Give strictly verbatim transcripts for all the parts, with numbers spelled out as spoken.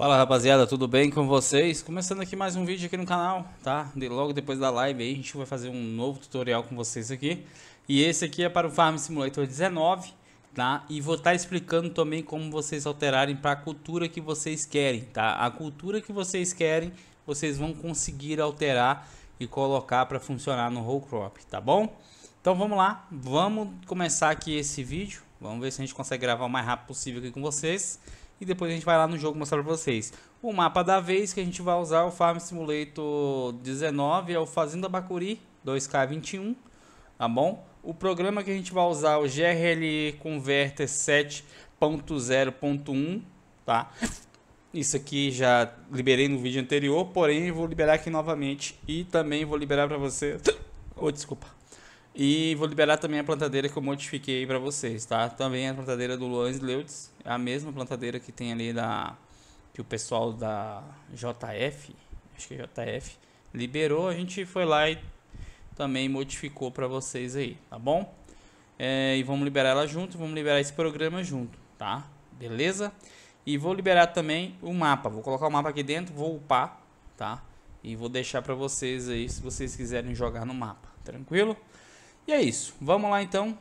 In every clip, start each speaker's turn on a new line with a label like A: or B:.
A: Fala rapaziada, tudo bem com vocês? Começando aqui mais um vídeo aqui no canal, tá? De, logo depois da live aí a gente vai fazer um novo tutorial com vocês aqui. E esse aqui é para o Farm Simulator dezenove, tá? E vou estar explicando também como vocês alterarem para a cultura que vocês querem, tá? A cultura que vocês querem, vocês vão conseguir alterar e colocar para funcionar no Roll Crop, tá bom? Então vamos lá, vamos começar aqui esse vídeo. Vamos ver se a gente consegue gravar o mais rápido possível aqui com vocês. E depois a gente vai lá no jogo mostrar para vocês. O mapa da vez que a gente vai usar é o Farm Simulator dezenove, é o Fazenda Bacuri dois K vinte e um, tá bom? O programa que a gente vai usar é o G R L E Converter sete ponto zero ponto um, tá? Isso aqui já liberei no vídeo anterior, porém vou liberar aqui novamente e também vou liberar para você. Oh, desculpa. E vou liberar também a plantadeira que eu modifiquei para vocês, tá? Também a plantadeira do Luan Sleutz, é a mesma plantadeira que tem ali da que o pessoal da J F, acho que é J F, liberou, a gente foi lá e também modificou para vocês aí, tá bom? É, e vamos liberar ela junto, vamos liberar esse programa junto, tá? Beleza? E vou liberar também o mapa, vou colocar o mapa aqui dentro, vou upar, tá? E vou deixar para vocês aí se vocês quiserem jogar no mapa, tranquilo? E é isso, vamos lá então.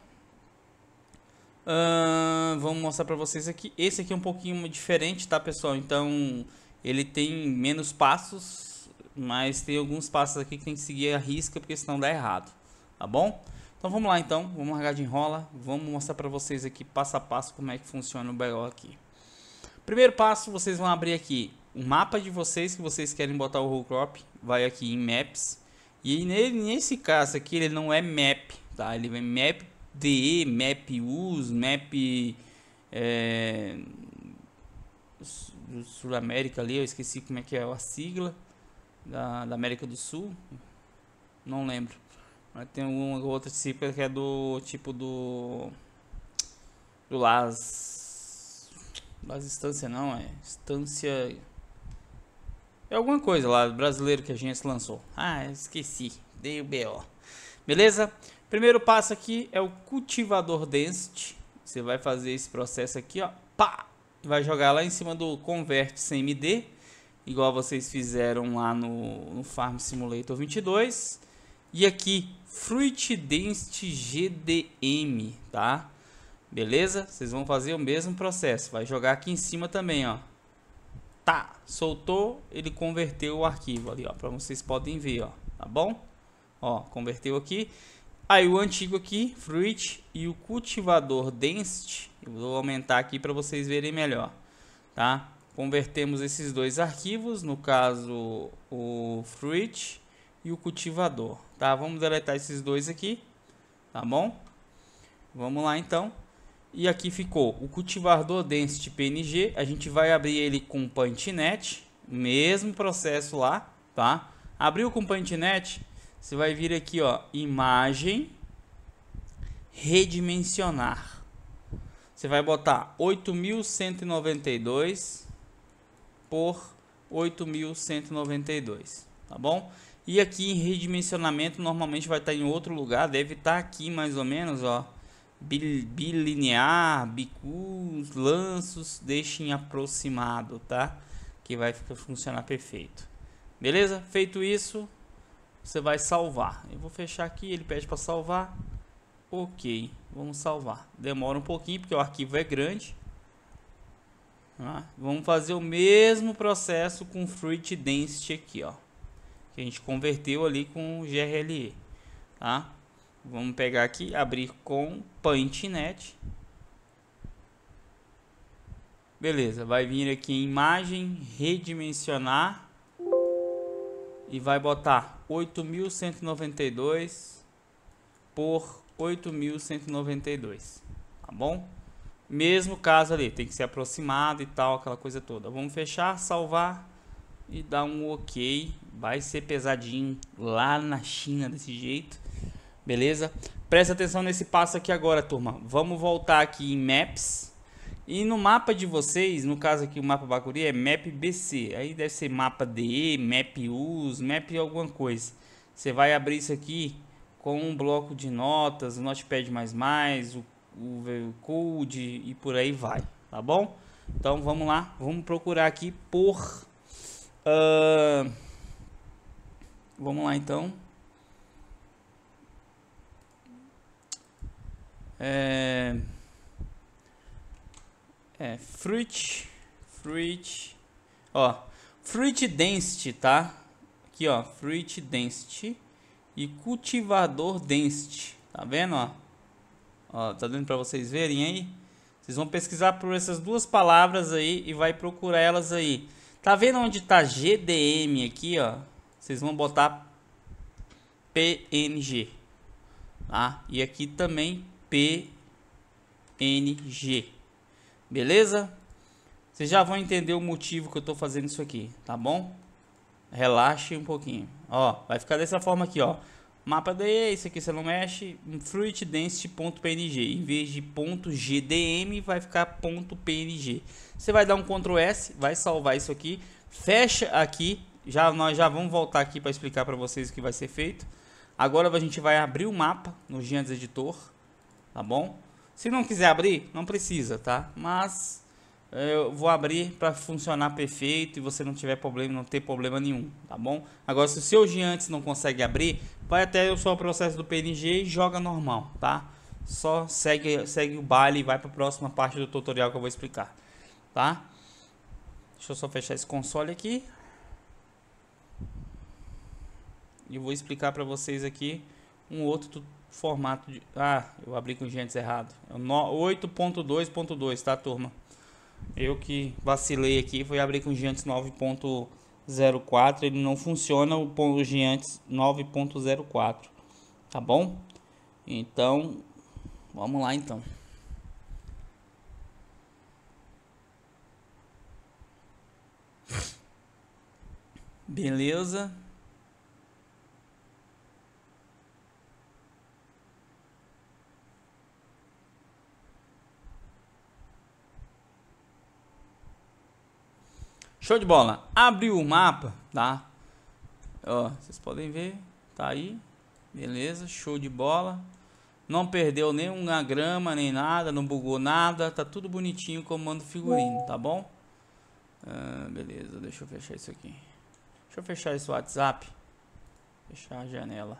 A: Uh, vamos mostrar para vocês aqui. Esse aqui é um pouquinho diferente, tá pessoal? Então ele tem menos passos, mas tem alguns passos aqui que tem que seguir a risca, porque senão dá errado, tá bom? Então vamos lá então, vamos largar de enrola. Vamos mostrar para vocês aqui passo a passo como é que funciona o B O aqui. Primeiro passo, vocês vão abrir aqui o mapa de vocês que vocês querem botar o Roll Crop. Vai aqui em Maps. E nele, nesse caso aqui ele não é Map, tá? Ele vem Map D E, Map U S, Map é, Sul América ali, eu esqueci como é que é a sigla da, da América do Sul, não lembro. Mas tem uma outra sigla que é do tipo do do Las Las Estância, não é Estância. É alguma coisa lá, brasileiro que a gente lançou. Ah, esqueci. Dei o B O. Beleza? Primeiro passo aqui é o cultivador density. Você vai fazer esse processo aqui, ó. Pá! Vai jogar lá em cima do convert C M D. Igual vocês fizeram lá no, no Farm Simulator vinte e dois. E aqui, Fruit Density G D M, tá? Beleza? Vocês vão fazer o mesmo processo. Vai jogar aqui em cima também, ó. Tá, soltou, ele converteu o arquivo ali, ó, para vocês podem ver, ó, tá bom? Ó, converteu aqui. Aí o antigo aqui, fruit, e o cultivador density, eu vou aumentar aqui para vocês verem melhor, tá? Convertemos esses dois arquivos, no caso o fruit e o cultivador, tá? Vamos deletar esses dois aqui, tá bom? Vamos lá então. E aqui ficou o cultivador density P N G. A gente vai abrir ele com PaintNet, mesmo processo lá, tá? Abriu com PaintNet, você vai vir aqui, ó, imagem, redimensionar. Você vai botar oito mil cento e noventa e dois por oito mil cento e noventa e dois, tá bom? E aqui em redimensionamento normalmente vai estar em outro lugar, deve estar aqui mais ou menos, ó. Bilinear, bicus, lanços, deixem aproximado, tá? Que vai ficar, funcionar perfeito. Beleza? Feito isso, você vai salvar. Eu vou fechar aqui, ele pede para salvar. Ok, vamos salvar. Demora um pouquinho porque o arquivo é grande. Tá? Vamos fazer o mesmo processo com Fruit Density aqui, ó. Que a gente converteu ali com o G R L E, tá? Vamos pegar aqui, abrir com PaintNet. Beleza, vai vir aqui em imagem, redimensionar. E vai botar oito mil cento e noventa e dois por oito mil cento e noventa e dois. Tá bom? Mesmo caso ali, tem que ser aproximado e tal, aquela coisa toda. Vamos fechar, salvar e dar um ok. Vai ser pesadinho lá na China desse jeito. Beleza? Presta atenção nesse passo aqui agora, turma. Vamos voltar aqui em Maps. E no mapa de vocês, no caso aqui o mapa Bacuri é Map B C. Aí deve ser mapa D E, Map U S, Map alguma coisa. Você vai abrir isso aqui com um bloco de notas, o Notepad mais mais, o, o Code e por aí vai. Tá bom? Então vamos lá, vamos procurar aqui por... Uh, vamos lá então. É, é fruit, fruit, ó, fruit density, tá? Aqui, ó, fruit density e cultivador density, tá vendo, ó? Ó, tá dando para vocês verem aí? Vocês vão pesquisar por essas duas palavras aí e vai procurar elas aí. Tá vendo onde tá G D M aqui, ó? Vocês vão botar P N G, tá? E aqui também P N G, beleza? Vocês já vão entender o motivo que eu tô fazendo isso aqui, tá bom? Relaxe um pouquinho, ó, vai ficar dessa forma aqui, ó. Mapa D E, isso aqui você não mexe, fruit density.png, em vez de .gdm vai ficar .png. Você vai dar um control S, vai salvar isso aqui, fecha aqui, já nós já vamos voltar aqui para explicar para vocês o que vai ser feito. Agora a gente vai abrir o mapa no Giants Editor, tá bom? Se não quiser abrir, não precisa, tá? Mas eu vou abrir para funcionar perfeito e você não tiver problema, não ter problema nenhum, tá bom? Agora, se o seu Giants não consegue abrir, vai até o seu processo do P N G e joga normal, tá? Só segue, segue o baile e vai para a próxima parte do tutorial que eu vou explicar, tá? Deixa eu só fechar esse console aqui. E eu vou explicar para vocês aqui um outro formato de... Ah, eu abri com o Giants errado. É o oito ponto dois ponto dois, tá, turma? Eu que vacilei aqui, foi abrir com o Giants nove ponto zero quatro. Ele não funciona o Giants nove ponto zero quatro, tá bom? Então, vamos lá então. Beleza. Show de bola. Abriu o mapa, tá? Ó, vocês podem ver, tá aí. Beleza, show de bola. Não perdeu nenhuma grama, nem nada, não bugou nada. Tá tudo bonitinho, comando figurino, tá bom? Ah, beleza, deixa eu fechar isso aqui. Deixa eu fechar esse WhatsApp. Fechar a janela.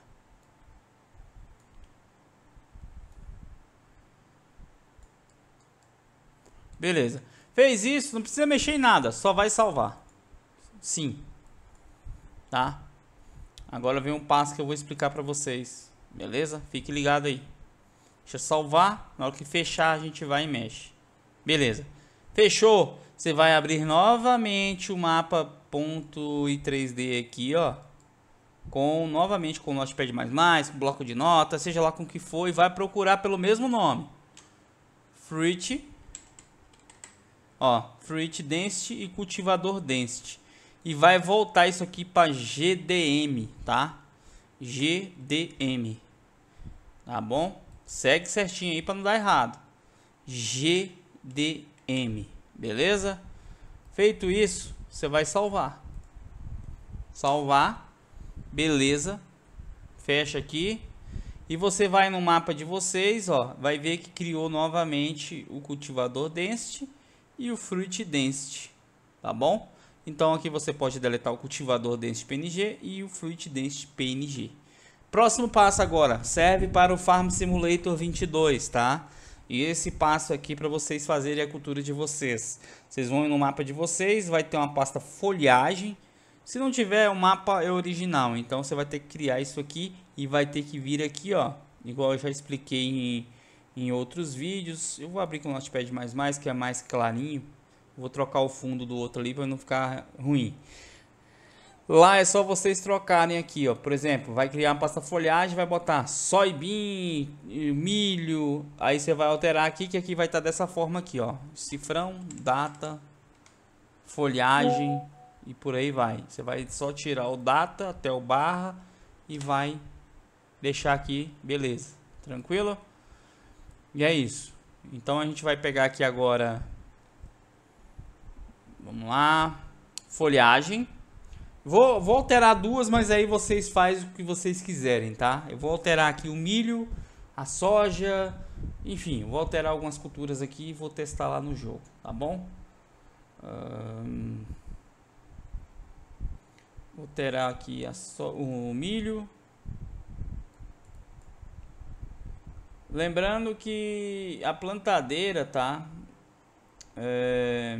A: Beleza. Fez isso, não precisa mexer em nada, só vai salvar. Sim. Tá? Agora vem um passo que eu vou explicar para vocês. Beleza? Fique ligado aí. Deixa eu salvar. Na hora que fechar, a gente vai e mexe. Beleza. Fechou. Você vai abrir novamente o mapa .i três D aqui, ó. Com, novamente com o Notepad mais mais, com bloco de nota, seja lá com o que for. E vai procurar pelo mesmo nome. Fruit. Ó, Fruit Density e Cultivador Density. E vai voltar isso aqui para G D M, tá? G D M. Tá bom? Segue certinho aí para não dar errado. G D M. Beleza? Feito isso, você vai salvar. Salvar. Beleza. Fecha aqui. E você vai no mapa de vocês, ó. Vai ver que criou novamente o Cultivador Density e o Fruit Density, tá bom? Então aqui você pode deletar o Cultivador Density P N G e o Fruit Density P N G. Próximo passo agora, serve para o Farm Simulator vinte e dois, tá? E esse passo aqui para vocês fazerem a cultura de vocês. Vocês vão no mapa de vocês, vai ter uma pasta folhagem. Se não tiver, o mapa é original, então você vai ter que criar isso aqui e vai ter que vir aqui, ó, igual eu já expliquei em... em outros vídeos. Eu vou abrir com o Notepad mais mais, que é mais clarinho. Vou trocar o fundo do outro ali para não ficar ruim. Lá é só vocês trocarem aqui, ó. Por exemplo, vai criar uma pasta folhagem, vai botar soybean, milho. Aí você vai alterar aqui, que aqui vai estar dessa forma aqui, ó. Cifrão, data, folhagem e por aí vai. Você vai só tirar o data até o barra e vai deixar aqui, beleza. Tranquilo? E é isso. Então a gente vai pegar aqui agora. Vamos lá. Folhagem. Vou, vou alterar duas, mas aí vocês fazem o que vocês quiserem, tá? Eu vou alterar aqui o milho, a soja. Enfim, vou alterar algumas culturas aqui e vou testar lá no jogo, tá bom? Hum, vou alterar aqui a so, o milho. Lembrando que a plantadeira, tá? É...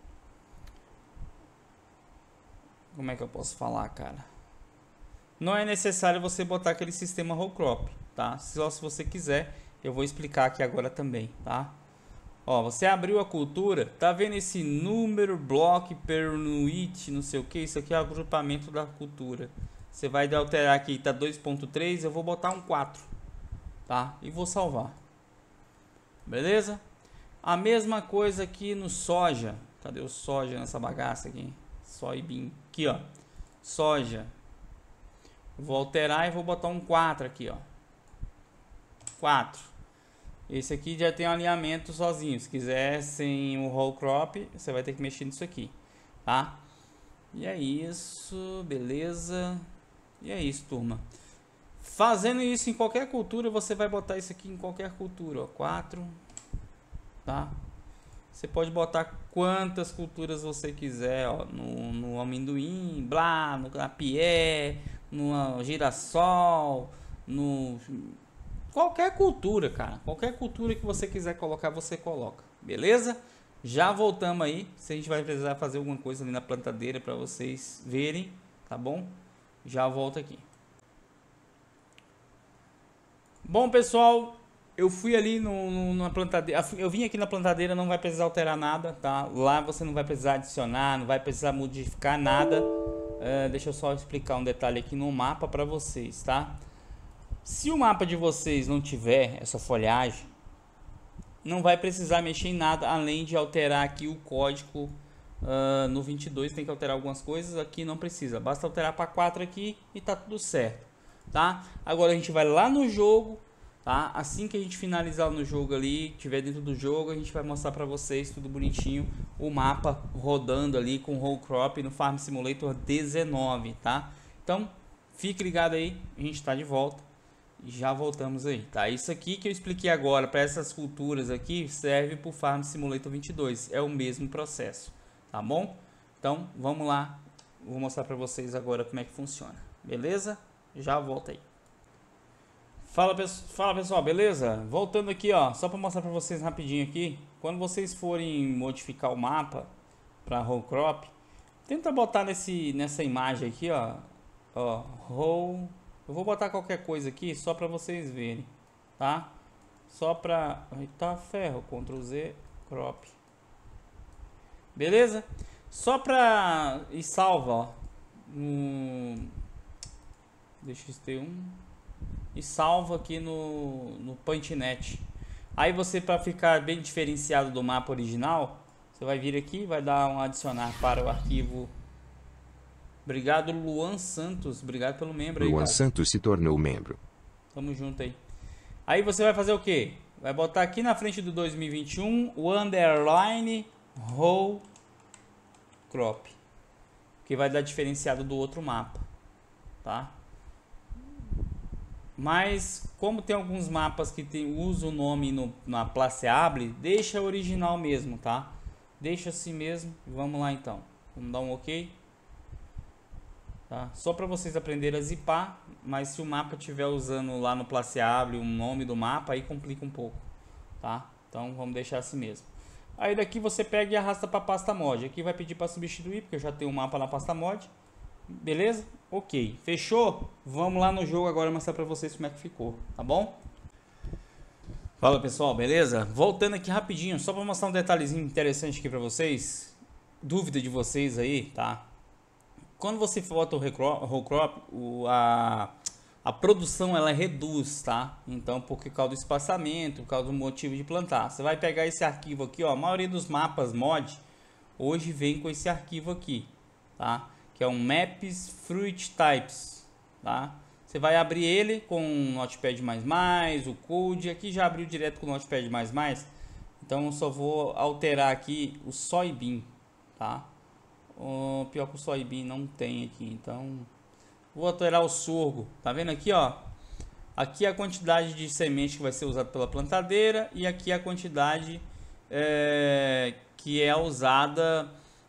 A: Como é que eu posso falar, cara? Não é necessário você botar aquele sistema row crop, tá? Só se você quiser, eu vou explicar aqui agora também, tá? Ó, você abriu a cultura, tá vendo esse número, block, pernuit, não sei o que? Isso aqui é o agrupamento da cultura. Você vai alterar aqui, tá dois ponto três, eu vou botar um quatro, tá? E vou salvar. Beleza? A mesma coisa aqui no soja. Cadê o soja nessa bagaça aqui? Soybean. Aqui, ó. Soja. Vou alterar e vou botar um quatro aqui, ó. quatro. Esse aqui já tem um alinhamento sozinho. Se quiser sem o row crop, você vai ter que mexer nisso aqui, tá? E é isso, beleza? E é isso, turma. Fazendo isso em qualquer cultura, você vai botar isso aqui em qualquer cultura, ó. quatro, tá? Você pode botar quantas culturas você quiser, ó, no, no amendoim, blá, no apié, no girassol, no qualquer cultura, cara. Qualquer cultura que você quiser colocar, você coloca. Beleza? Já voltamos aí. Se a gente vai precisar fazer alguma coisa ali na plantadeira para vocês verem, tá bom? Já volto aqui. Bom, pessoal, eu fui ali no, no, na plantadeira. Eu vim aqui na plantadeira, não vai precisar alterar nada, tá? Lá você não vai precisar adicionar, não vai precisar modificar nada. Uh, deixa eu só explicar um detalhe aqui no mapa para vocês, tá? Se o mapa de vocês não tiver essa folhagem, não vai precisar mexer em nada, além de alterar aqui o código. Uh, no vinte e dois tem que alterar algumas coisas, aqui não precisa, basta alterar para quatro aqui e tá tudo certo, tá? Agora a gente vai lá no jogo, tá? Assim que a gente finalizar no jogo ali, tiver dentro do jogo, a gente vai mostrar para vocês tudo bonitinho, o mapa rodando ali com row crop no Farm Simulator dezenove, tá? Então fique ligado aí, a gente está de volta. Já voltamos aí, tá? Isso aqui que eu expliquei agora para essas culturas aqui serve para o Farm Simulator vinte e dois, é o mesmo processo, tá bom? Então vamos lá, vou mostrar para vocês agora como é que funciona, beleza? Já volto aí. Fala, fala pessoal, beleza? Voltando aqui, ó, só para mostrar para vocês rapidinho aqui, quando vocês forem modificar o mapa para row crop, tenta botar nesse nessa imagem aqui, ó, ó, row. Eu vou botar qualquer coisa aqui só para vocês verem, tá? Só para... Tá ferro, control Z, crop. Beleza? Só para... E salva, ó. No... Deixa eu ter um... E salva aqui no, no PaintNet. Aí você, para ficar bem diferenciado do mapa original, você vai vir aqui e vai dar um adicionar para o arquivo... Obrigado, Luan Santos. Obrigado pelo membro aí,
B: Luan
A: cara.
B: Santos se tornou membro.
A: Tamo junto aí. Aí você vai fazer o quê? Vai botar aqui na frente do dois mil e vinte e um o underline row crop, que vai dar diferenciado do outro mapa, tá? Mas como tem alguns mapas que tem, usa o nome no, na Placeable, deixa original mesmo, tá? Deixa assim mesmo. Vamos lá então. Vamos dar um OK. Tá? Só para vocês aprenderem a zipar, mas se o mapa estiver usando lá no Placeable o nome do mapa, aí complica um pouco, tá? Então vamos deixar assim mesmo. Aí daqui você pega e arrasta para a pasta mod. Aqui vai pedir para substituir, porque eu já tenho um mapa na pasta mod. Beleza? Ok, fechou? Vamos lá no jogo agora mostrar para vocês como é que ficou, tá bom? Fala pessoal, beleza? Voltando aqui rapidinho, só para mostrar um detalhezinho interessante aqui para vocês. Dúvida de vocês aí, tá? Quando você bota o row crop, o, a, a produção ela reduz, tá? Então, por causa do espaçamento, por causa do motivo de plantar. Você vai pegar esse arquivo aqui, ó. A maioria dos mapas mod hoje vem com esse arquivo aqui, tá? Que é um Maps Fruit Types, tá? Você vai abrir ele com o Notepad mais mais, o Code. Aqui já abriu direto com o Notepad mais mais. Então, eu só vou alterar aqui o Soybean, tá? O pior que o soybean não tem aqui, então vou alterar o sorgo. Tá vendo aqui, ó? Aqui é a quantidade de semente que vai ser usada pela plantadeira e aqui é a quantidade é, que é usada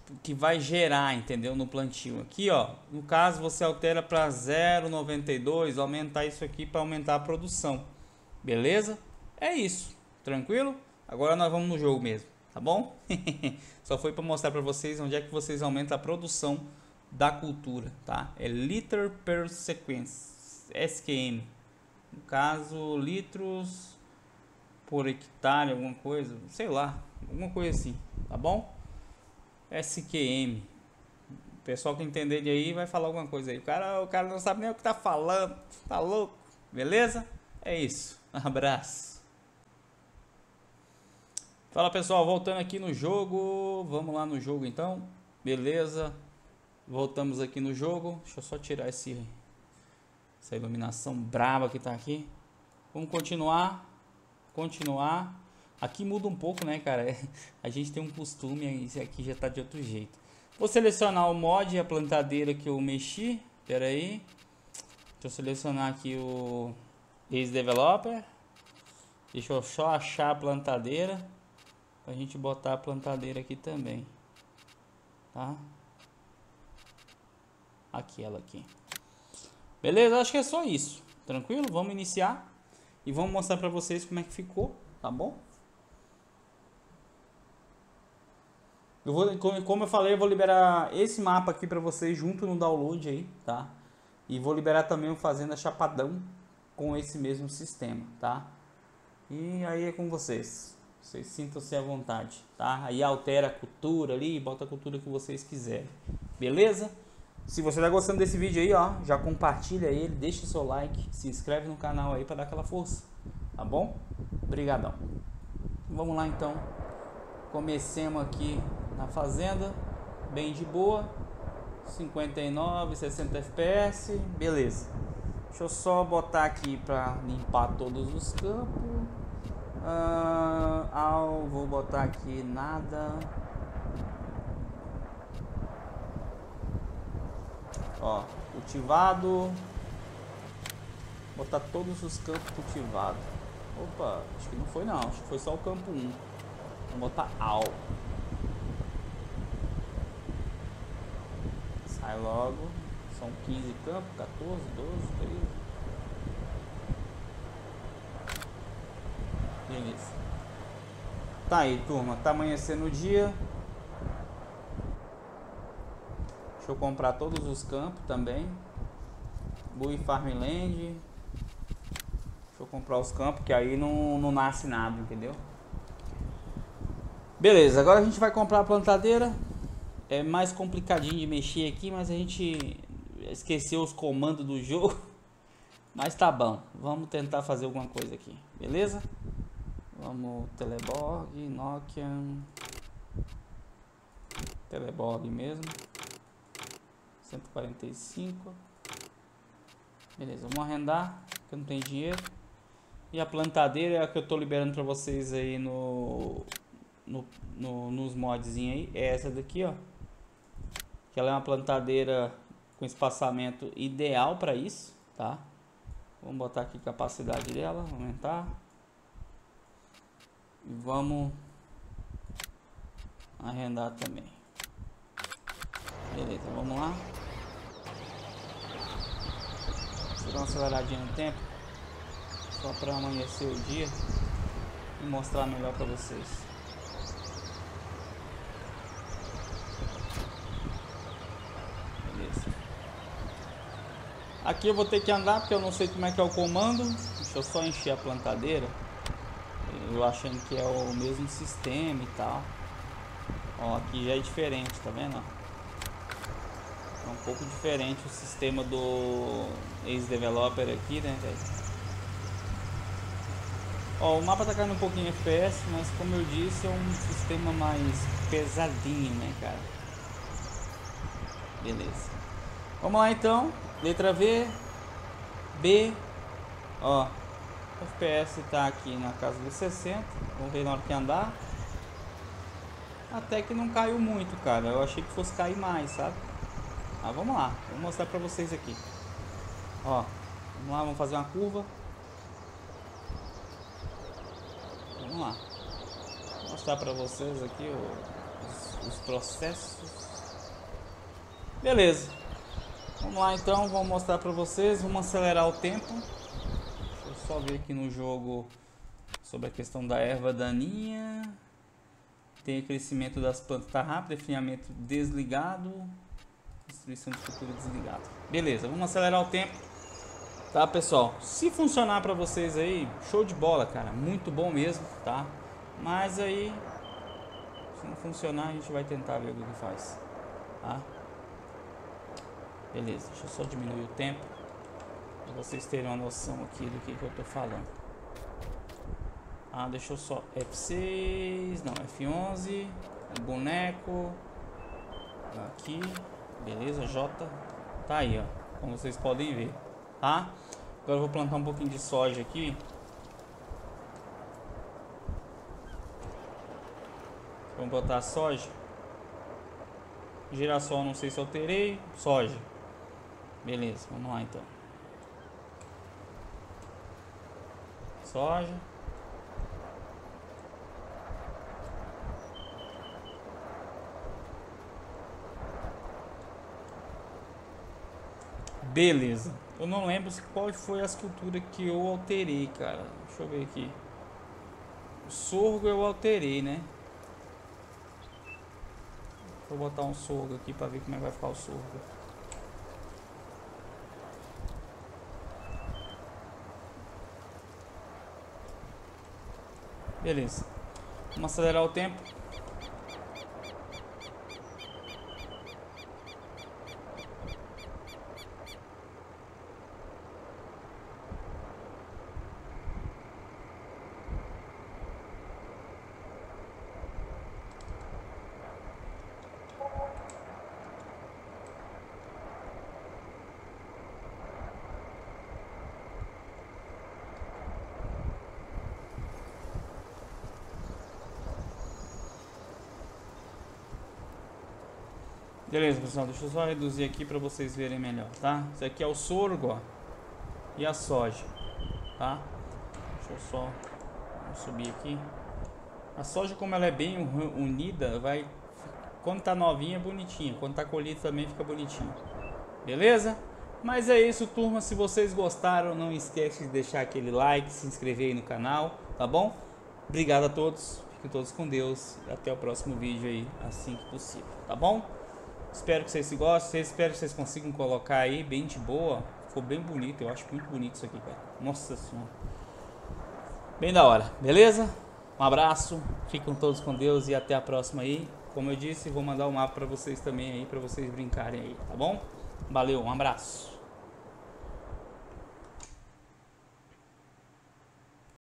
A: que vai gerar, entendeu? No plantio. Aqui, ó, no caso você altera para zero vírgula noventa e dois, aumentar isso aqui para aumentar a produção. Beleza? É isso. Tranquilo? Agora nós vamos no jogo mesmo, tá bom? Só foi para mostrar para vocês onde é que vocês aumentam a produção da cultura, tá? É liter per sequence, S Q M. No caso, litros por hectare, alguma coisa, sei lá, alguma coisa assim, tá bom? S Q M. O pessoal que entender de aí vai falar alguma coisa aí. O cara, o cara não sabe nem o que tá falando, tá louco? Beleza? É isso. Um abraço. Fala pessoal, voltando aqui no jogo. Vamos lá no jogo então. Beleza. Voltamos aqui no jogo. Deixa eu só tirar esse, essa iluminação braba que tá aqui. Vamos continuar. Continuar. Aqui muda um pouco, né, cara? A gente tem um costume, esse aqui já tá de outro jeito. Vou selecionar o mod e a plantadeira que eu mexi. Pera aí. Deixa eu selecionar aqui o Ace Developer. Deixa eu só achar a plantadeira pra gente botar a plantadeira aqui também, tá? Aqui, ela aqui. Beleza? Acho que é só isso. Tranquilo? Vamos iniciar e vamos mostrar pra vocês como é que ficou, tá bom? Eu vou, como eu falei, eu vou liberar esse mapa aqui pra vocês junto no download aí, tá? E vou liberar também o Fazenda Chapadão com esse mesmo sistema, tá? E aí é com vocês. Vocês sintam-se à vontade, tá? Aí altera a cultura ali, bota a cultura que vocês quiserem. Beleza? Se você tá gostando desse vídeo aí, ó, já compartilha ele, deixa o seu like, se inscreve no canal aí para dar aquela força, tá bom? Obrigadão. Vamos lá então. Comecemos aqui na fazenda, bem de boa. cinquenta e nove, sessenta F P S, beleza. Deixa eu só botar aqui para limpar todos os campos. Ah, ah, vou botar aqui nada. Ó, cultivado. Botar todos os campos cultivados. Opa, acho que não foi não, acho que foi só o campo um. Vou botar ao. Sai logo. São quinze campos, quatorze, doze, treze. Beleza. Tá aí, turma. Tá amanhecendo o dia. Deixa eu comprar todos os campos também. Bui Farmland. Deixa eu comprar os campos, que aí não, não nasce nada, entendeu? Beleza, agora a gente vai comprar a plantadeira. É mais complicadinho de mexer aqui, mas a gente esqueceu os comandos do jogo. Mas tá bom, vamos tentar fazer alguma coisa aqui, beleza? Vamos, Teleborg, Nokia. Teleborg mesmo. cento e quarenta e cinco. Beleza, vamos arrendar, porque eu não tenho dinheiro. E a plantadeira é a que eu tô liberando para vocês aí no, no, no nos modzinhos aí. É essa daqui, ó. Que ela é uma plantadeira com espaçamento ideal para isso, tá? Vamos botar aqui a capacidade dela, aumentar. E vamos arrendar também. Beleza, vamos lá. Vou dar uma aceleradinha no tempo, só para amanhecer o dia e mostrar melhor para vocês. Beleza. Aqui eu vou ter que andar porque eu não sei como é que é o comando. Deixa eu só encher a plantadeira. Eu achando que é o mesmo sistema e tal. Ó, aqui já é diferente, tá vendo? É um pouco diferente o sistema do Ace Developer aqui, né, velho? Ó, o mapa tá caindo um pouquinho F P S, mas como eu disse, é um sistema mais pesadinho, né, cara? Beleza. Vamos lá então. Letra V. B. Ó. F P S tá aqui na casa dos sessenta. Vamos ver na hora que andar. Até que não caiu muito, cara. Eu achei que fosse cair mais, sabe? Mas vamos lá. Vou mostrar pra vocês aqui. Ó. Vamos lá, vamos fazer uma curva. Vamos lá. Vou mostrar pra vocês aqui os, os processos. Beleza. Vamos lá então, vou mostrar para vocês, vamos acelerar o tempo. Deixa eu só ver aqui no jogo sobre a questão da erva daninha. Tem o crescimento das plantas tá rápido, definhamento desligado, destruição de estrutura desligado. Beleza, vamos acelerar o tempo. Tá, pessoal? Se funcionar para vocês aí, show de bola, cara, muito bom mesmo, tá? Mas aí, se não funcionar, a gente vai tentar ver o que faz, tá? Beleza, deixa eu só diminuir o tempo para vocês terem uma noção aqui do que, que eu tô falando. Ah, deixa eu só F seis, não, F onze, o boneco aqui, beleza, J, tá aí, ó, como vocês podem ver, tá? Agora eu vou plantar um pouquinho de soja aqui. Vamos botar soja. Girassol, não sei se alterei. Soja. Beleza, vamos lá então. Soja. Beleza. Eu não lembro qual foi as culturas que eu alterei, cara. Deixa eu ver aqui. O sorgo eu alterei, né? Vou botar um sorgo aqui para ver como é que vai ficar o sorgo. Beleza. Vamos acelerar o tempo. Beleza, pessoal, deixa eu só reduzir aqui para vocês verem melhor, tá? Isso aqui é o sorgo, ó, e a soja, tá? Deixa eu só vou subir aqui. A soja, como ela é bem unida, vai, quando tá novinha, é bonitinha, quando tá colhida também fica bonitinho, beleza? Mas é isso, turma, se vocês gostaram, não esquece de deixar aquele like, se inscrever aí no canal, tá bom? Obrigado a todos, fiquem todos com Deus, e até o próximo vídeo aí, assim que possível, tá bom? Espero que vocês se gostem, espero que vocês consigam colocar aí bem de boa. Ficou bem bonito, eu acho muito bonito isso aqui, cara. Nossa senhora. Bem da hora, beleza? Um abraço, fiquem todos com Deus e até a próxima aí. Como eu disse, vou mandar o mapa pra vocês também aí, pra vocês brincarem aí, tá bom? Valeu, um abraço.